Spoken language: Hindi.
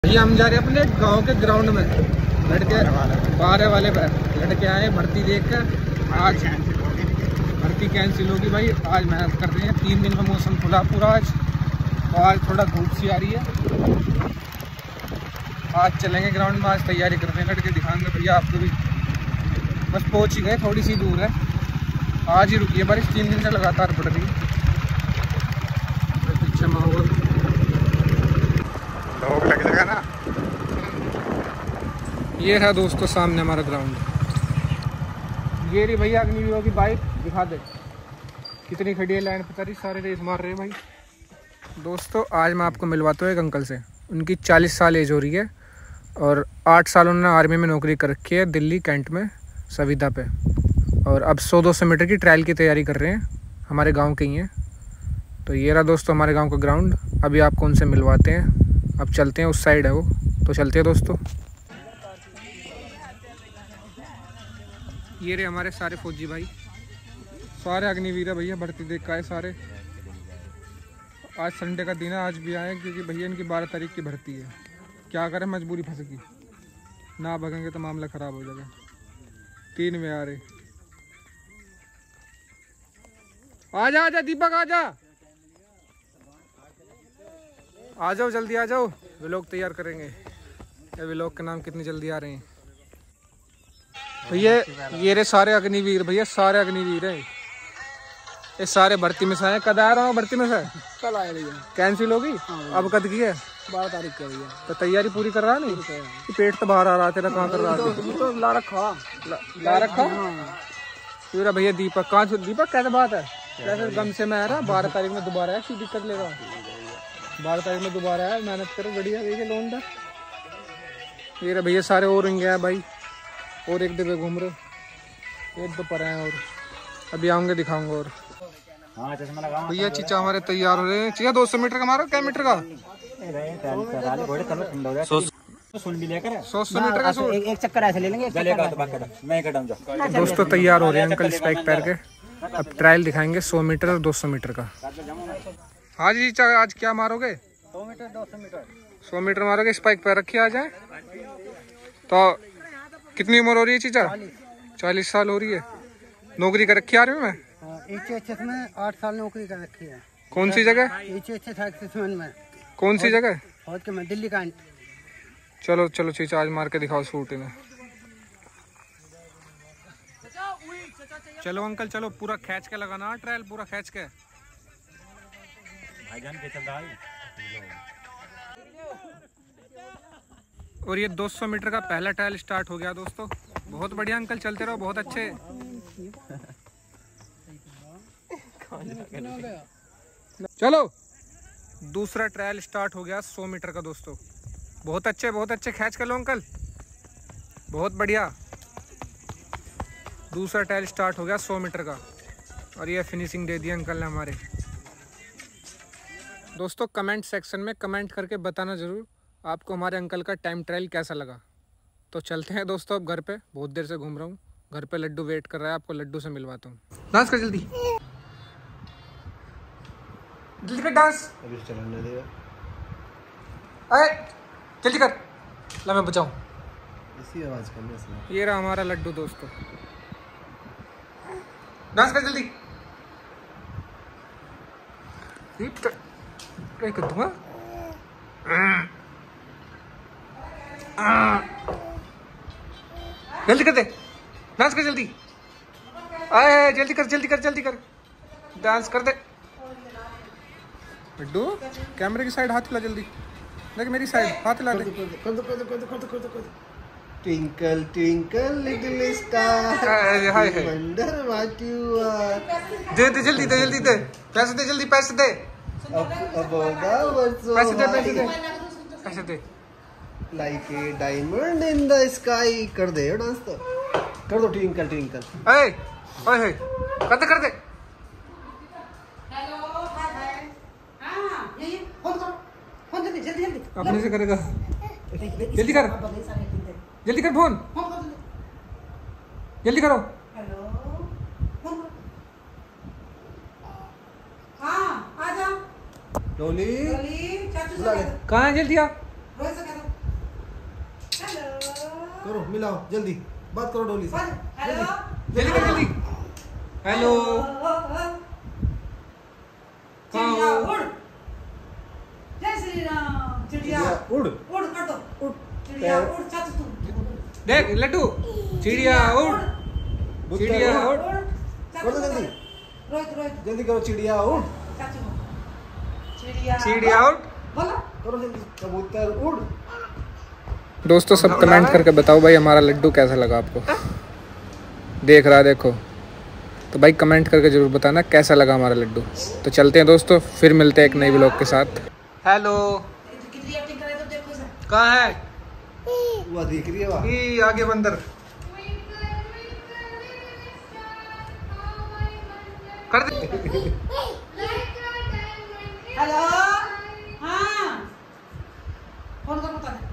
भैया हम जा रहे हैं अपने गांव के ग्राउंड में। लड़के 12 वाले लड़के आए भर्ती देखकर। आज भर्ती कैंसिल होगी भाई। आज मेहनत कर रहे हैं। 3 दिन में मौसम खुला पूरा आज, और आज थोड़ा धूप सी आ रही है। आज चलेंगे ग्राउंड में, आज तैयारी कर रहे हैं लड़के, दिखाएंगे भैया आपको भी। बस पहुंच ही गए, थोड़ी सी दूर है। आज ही रुकी है बारिश, 3 दिन से लगातार पड़ रही है। पीछे माहौल लोग लग जाएगा ना। ये है दोस्तों सामने हमारा ग्राउंड। ये रही भैया अग्निवीर की बाइक, दिखा दे कितनी खड़ी है लाइन, पता नहीं सारे रेस मार रहे हैं भाई। दोस्तों आज मैं आपको मिलवाता हूँ एक अंकल से। उनकी 40 साल एज हो रही है और 8 साल उन्होंने आर्मी में नौकरी कर रखी है, दिल्ली कैंट में सविधा पे। और अब 100-200 मीटर की ट्रायल की तैयारी कर रहे हैं, हमारे गाँव के ही हैं। तो ये रहा दोस्तों हमारे गाँव का ग्राउंड। अभी आपको उनसे मिलवाते हैं। अब चलते हैं, उस साइड है वो, तो चलते हैं दोस्तों। ये रहे हमारे सारे फौजी भाई, सारे अग्निवीर है भैया, भर्ती देख के आए सारे। आज संडे का दिन है, आज भी आए क्योंकि भैया इनकी 12 तारीख की भर्ती है। क्या करें, मजबूरी फंस गई, ना भगेंगे तो मामला ख़राब हो जाएगा। 3 में आ रहे। आजा आजा दीपक, आजा आ जाओ, जल्दी आ जाओ। व्लॉग तैयार करेंगे। ये व्लॉग के नाम कितनी जल्दी आ रहे हैं भैया। ये रहे सारे अग्निवीर भैया, सारे अग्निवीर हैं। ये सारे भर्ती में से आए। कद आ रहा हूँ भर्ती में से? कल आए भैया। कैंसिल होगी? अब कद की है? 12 तारीख के भैया। तो तैयारी पूरी कर रहा नहीं? पेट तो बाहर आ रहा तेरा, कहाँ कर रहा है? तो ला रखा पूरा भैया। दीपक कहाँ? दीपक कैसे बात है? कैसे गम से मैं आ रहा? 12 तारीख में दोबारा है, सीधी कर लेगा। 12 तारीख में दोबारा है, मेहनत करो बढ़िया। देखिए लोन दा ये रहा भैया, सारे और रहेंगे भाई, और एक डिब्बे घूम रहे, एक दो पर हैं और अभी आऊँगे दिखाऊंगा। और भैया चीचा हमारे तैयार हो रहे हैं। चीचा 200 मीटर का मारो, क्या मीटर का? 100 मीटर का सूट। एक चक्कर ऐसे ले लेंगे। दोस्तों तैयार हो रहे हैं अंकल स्पाइक पैर के। अब ट्रायल दिखाएंगे 100 मीटर और 200 मीटर का। हाँ जी चीचा, आज क्या मारोगे? 100 मीटर 200 मीटर 100 मीटर मारोगे। स्पाइक पैर रखी आ जाए तो। कितनी उम्र हो रही है चीचा? 40 साल हो रही है। नौकरी कर रखी आर्मी में? HHS में 8 साल नौकरी कर रखी है। कौन सी जगह? HHS में। कौन सी जगह? फौज के में, दिल्ली कैंट। चलो चलो चीचा, आज मार के दिखाओ सूट इन्हें। चलो अंकल चलो, पूरा खींच के लगाना ट्रायल, पूरा खींच के। और ये 200 मीटर का पहला ट्रायल स्टार्ट हो गया दोस्तों। बहुत बढ़िया अंकल, चलते रहो, बहुत अच्छे। चलो दूसरा ट्रायल स्टार्ट हो गया 100 मीटर का दोस्तों। बहुत अच्छे, बहुत अच्छे, खींच कर लो अंकल, बहुत बढ़िया। दूसरा ट्रायल स्टार्ट हो गया 100 मीटर का, और ये फिनिशिंग दे दी अंकल ने हमारे। दोस्तों कमेंट सेक्शन में कमेंट करके बताना ज़रूर आपको हमारे अंकल का टाइम ट्रायल कैसा लगा। तो चलते हैं दोस्तों अब घर पे, बहुत देर से घूम रहा हूँ। घर पे लड्डू वेट कर रहा है, आपको लड्डू से मिलवाता हूँ। डांस कर जल्दी, जल्दी कर डांस। अरे जल्दी कर, ला मैं बचाऊँ। इसी आवाज करने। ये रहा हमारा लड्डू दोस्तों। डांस कर जल्दी। कर दूंगा। जल्दी कर दे, डांस कर जल्दी। आए जल्दी कर, जल्दी कर, जल्दी कर, डांस कर दे। लड्डू कैमरे की साइड हाथ हिला जल्दी। देख मेरी साइड हाथ हिला दे। Twinkle twinkle little star, wonder what you are. दे दे जल्दी, दे जल्दी, दे पैसे दे, जल्दी पैसे दे, पैसे दे, पैसे दे, पैसे दे। Like a diamond in the sky। कर दे डांस, तो कर दो ट्विंकल ट्विंकल। ओए ओए कर दे, कर दे। हेलो हाय हाय। हां ये फोन करो, फोन जल्दी जल्दी जल्दी। अपने से करेगा, जल्दी कर, जल्दी कर, फोन जल्दी करो। हेलो फोन करो। हां आ जाओ। डोली चाचू से कहाँ है? जल्दी आ। रोहित से कह दो। करो मिलाओ जल्दी, बात करो डोली से। हेलो जल्दी कर जल्दी। हेलो चिड़िया उड़, जय श्री राम। चिड़िया उड़ उड़ कर दो, उड़ चिड़िया उड़ चाचू तुम देख लड्डू, चिड़िया उड़, चिड़िया उड़। कर दो जल्दी, रोहित रोहित जल्दी करो, चिड़िया उड़, चाचू चिड़िया चिड़िया उड़। बोलो करो जल्दी, कबूतर उड़। दोस्तों सब कमेंट करके बताओ भाई हमारा लड्डू कैसा लगा आपको। देख रहा देखो, तो भाई कमेंट करके जरूर बताना कैसा लगा हमारा लड्डू। तो चलते हैं दोस्तों, फिर मिलते हैं एक नई व्लॉग के साथ। हेलो कितनी एक्टिंग करे तो देखो सर। कहाँ है? वो दिख रही है वहाँ। ये आगे बंदर कर दे। हेलो हाँ फोन कर बता दे।